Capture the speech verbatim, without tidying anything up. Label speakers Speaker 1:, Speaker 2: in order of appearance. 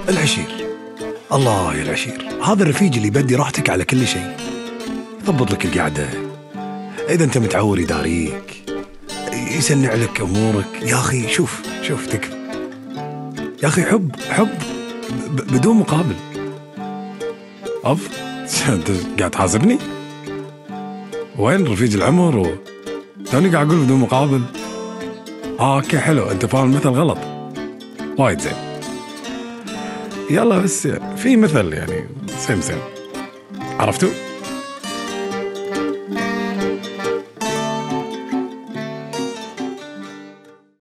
Speaker 1: العشير. الله يا العشير، هذا الرفيج اللي يبدي راحتك على كل شيء، يضبط لك القعدة، إذا أنت متعور يداريك، يسنع لك أمورك. يا أخي شوف شوف تكفى يا أخي، حب حب بدون مقابل. أف أنت قاعد تحاسبني؟ وين رفيج العمر؟ و... توني قاعد أقول بدون مقابل. آه أوكي حلو، أنت فاهم المثل غلط، وايد زين. يلا بس في مثل يعني سيم سيم، عرفتوا؟